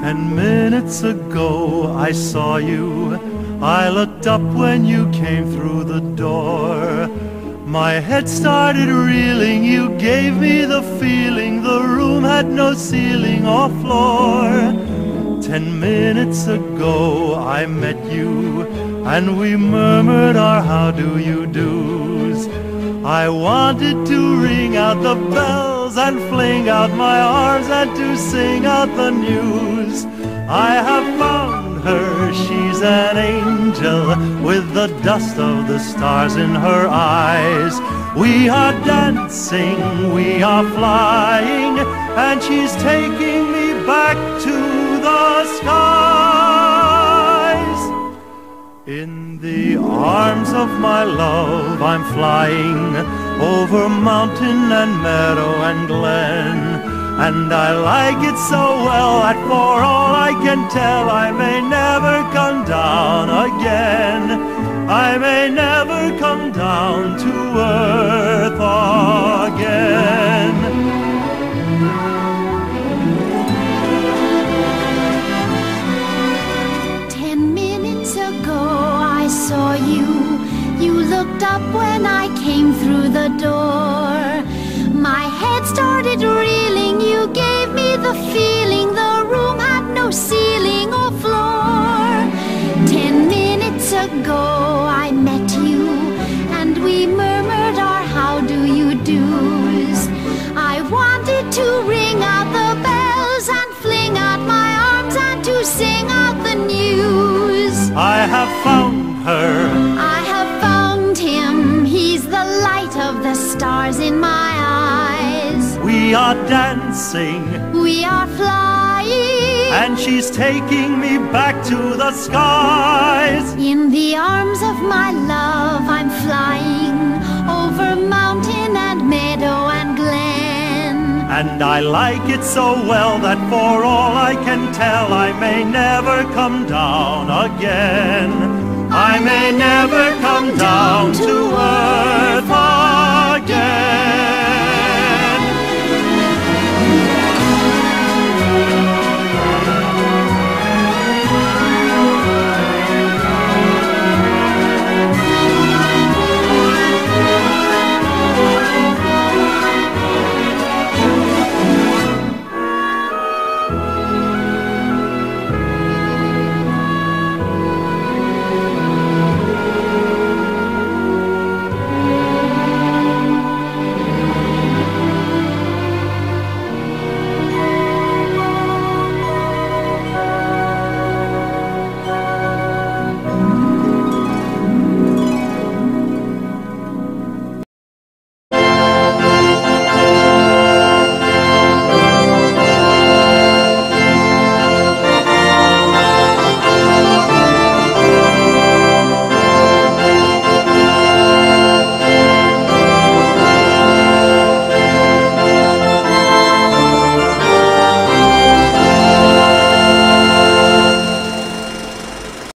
10 minutes ago I saw you. I looked up when you came through the door. My head started reeling, you gave me the feeling the room had no ceiling or floor. 10 minutes ago I met you, and we murmured our how do you do's. I wanted to ring out the bells and fling out my arms and to sing out the news. I have found her, she's an angel with the dust of the stars in her eyes. We are dancing, we are flying, and she's taking me back to the skies. In the arms of my love I'm flying over mountain and meadow and glen, and I like it so well that for all I can tell I may never come down again. I may never come down to earth again. 10 minutes ago I saw you. You looked up when I came through the door. My head started reeling, you gave me the feeling the room had no ceiling or floor. 10 minutes ago I met you, and we murmured our how do you do's. I wanted to ring out the bells and fling out my arms and to sing out the news. I have found her, I have found him, he's the light of the stars in my eyes. we are dancing, We are flying, and she's taking me back to the skies. in the arms of my love I'm flying over mountain and meadow and glen. And I like it so well that for all I can tell I may never come down again. I may never come down to earth again.